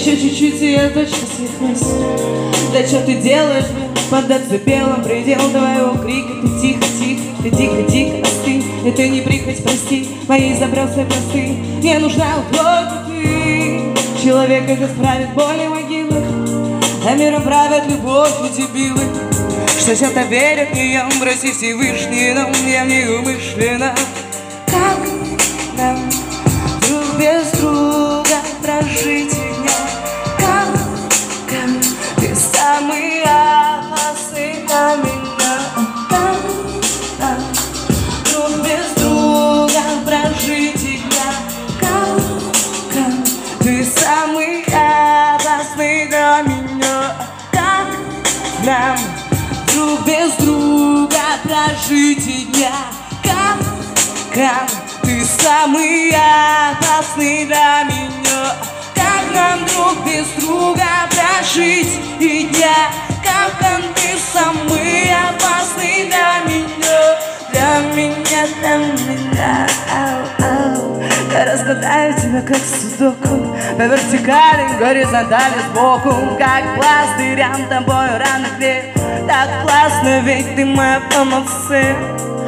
Еще чуть-чуть, и я точно свихнусь. Да что ты делаешь, блин? Под децибелом предел твоего крика. Ты тихо, тихо, ты дико, остынь. И ты не прихоть, прости, мои забрался просты. Мне нужна только ты. Человека исправит боли могилы, а миром правят любовь и дебилы, что чем-то верят в нее, прости Всевышний, но я неумышленно. Как нам друг без друга прожить дня? Как ты самый опасный для меня? Как нам друг без друга прожить дня? Как ты самый опасный для меня? Как нам друг без друга прожить дня? Как ты самый опасный для меня? Как нам друг без друга прожить и дня? Как ты самый опасный для меня? Для меня, для меня. Я раскатаю тебя как судоку по вертикали, горизонтали сбоку, как пластырям тобою рано клею. Так классно, ведь ты моя панацея.